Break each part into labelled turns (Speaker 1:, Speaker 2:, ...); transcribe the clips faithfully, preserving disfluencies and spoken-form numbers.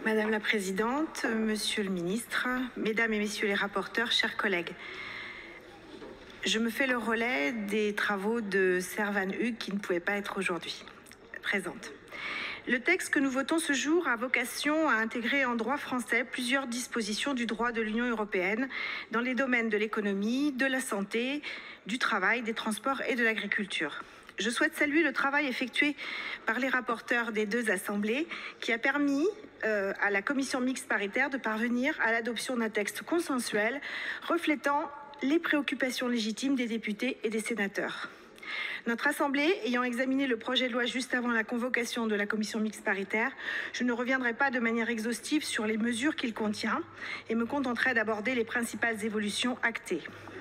Speaker 1: Madame la Présidente, Monsieur le Ministre, Mesdames et Messieurs les rapporteurs, chers collègues, je me fais le relais des travaux de Servan Hug qui ne pouvait pas être aujourd'hui présente. Le texte que nous votons ce jour a vocation à intégrer en droit français plusieurs dispositions du droit de l'Union européenne dans les domaines de l'économie, de la santé, du travail, des transports et de l'agriculture. Je souhaite saluer le travail effectué par les rapporteurs des deux assemblées qui a permis euh, à la commission mixte paritaire de parvenir à l'adoption d'un texte consensuel reflétant les préoccupations légitimes des députés et des sénateurs. Notre Assemblée ayant examiné le projet de loi juste avant la convocation de la commission mixte paritaire, je ne reviendrai pas de manière exhaustive sur les mesures qu'il contient et me contenterai d'aborder les principales évolutions actées.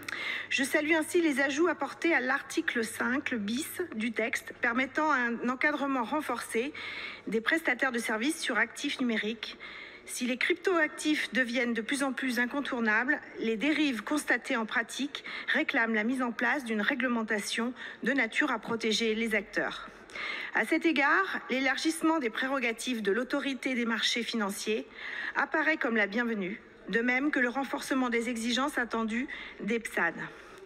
Speaker 1: Je salue ainsi les ajouts apportés à l'article cinq bis du texte permettant un encadrement renforcé des prestataires de services sur actifs numériques. Si les cryptoactifs deviennent de plus en plus incontournables, les dérives constatées en pratique réclament la mise en place d'une réglementation de nature à protéger les acteurs. À cet égard, l'élargissement des prérogatives de l'autorité des marchés financiers apparaît comme la bienvenue, de même que le renforcement des exigences attendues des P S A N.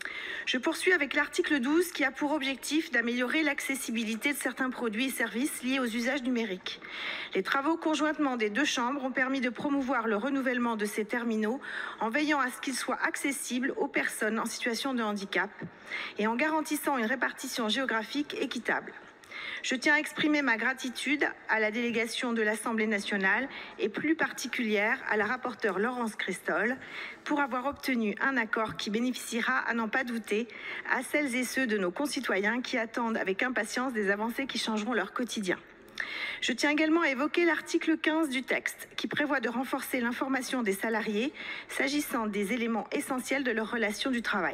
Speaker 1: Je poursuis avec l'article douze qui a pour objectif d'améliorer l'accessibilité de certains produits et services liés aux usages numériques. Les travaux conjointement des deux chambres ont permis de promouvoir le renouvellement de ces terminaux en veillant à ce qu'ils soient accessibles aux personnes en situation de handicap et en garantissant une répartition géographique équitable. Je tiens à exprimer ma gratitude à la délégation de l'Assemblée nationale et plus particulière à la rapporteure Laurence Cristol pour avoir obtenu un accord qui bénéficiera, à n'en pas douter, à celles et ceux de nos concitoyens qui attendent avec impatience des avancées qui changeront leur quotidien. Je tiens également à évoquer l'article quinze du texte qui prévoit de renforcer l'information des salariés s'agissant des éléments essentiels de leur relation du travail.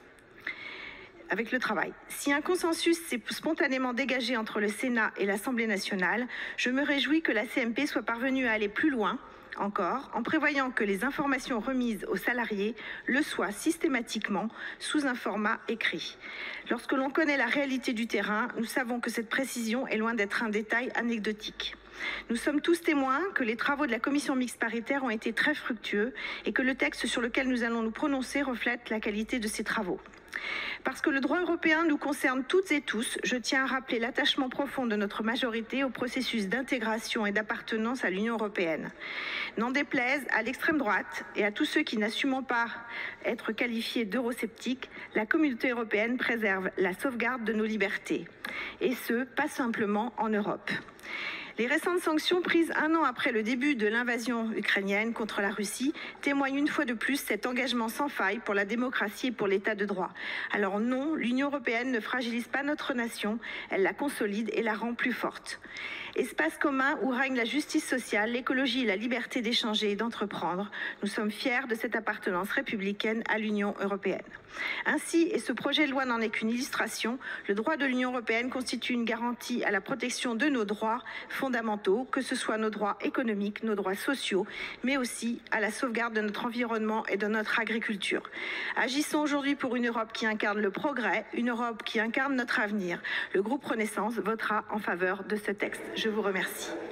Speaker 1: Avec le travail. Si un consensus s'est spontanément dégagé entre le Sénat et l'Assemblée nationale, je me réjouis que la C M P soit parvenue à aller plus loin encore en prévoyant que les informations remises aux salariés le soient systématiquement sous un format écrit. Lorsque l'on connaît la réalité du terrain, nous savons que cette précision est loin d'être un détail anecdotique. Nous sommes tous témoins que les travaux de la commission mixte paritaire ont été très fructueux et que le texte sur lequel nous allons nous prononcer reflète la qualité de ces travaux. Parce que le droit européen nous concerne toutes et tous, je tiens à rappeler l'attachement profond de notre majorité au processus d'intégration et d'appartenance à l'Union européenne. N'en déplaise à l'extrême droite et à tous ceux qui n'assument pas être qualifiés d'eurosceptiques, la communauté européenne préserve la sauvegarde de nos libertés. Et ce, pas simplement en Europe. Les récentes sanctions prises un an après le début de l'invasion ukrainienne contre la Russie témoignent une fois de plus cet engagement sans faille pour la démocratie et pour l'état de droit. Alors non, l'Union européenne ne fragilise pas notre nation, elle la consolide et la rend plus forte. Espace commun où règne la justice sociale, l'écologie et la liberté d'échanger et d'entreprendre, nous sommes fiers de cette appartenance républicaine à l'Union européenne. Ainsi, et ce projet de loi n'en est qu'une illustration, le droit de l'Union européenne constitue une garantie à la protection de nos droits fondamentaux, que ce soit nos droits économiques, nos droits sociaux, mais aussi à la sauvegarde de notre environnement et de notre agriculture. Agissons aujourd'hui pour une Europe qui incarne le progrès, une Europe qui incarne notre avenir. Le groupe Renaissance votera en faveur de ce texte. Je vous remercie.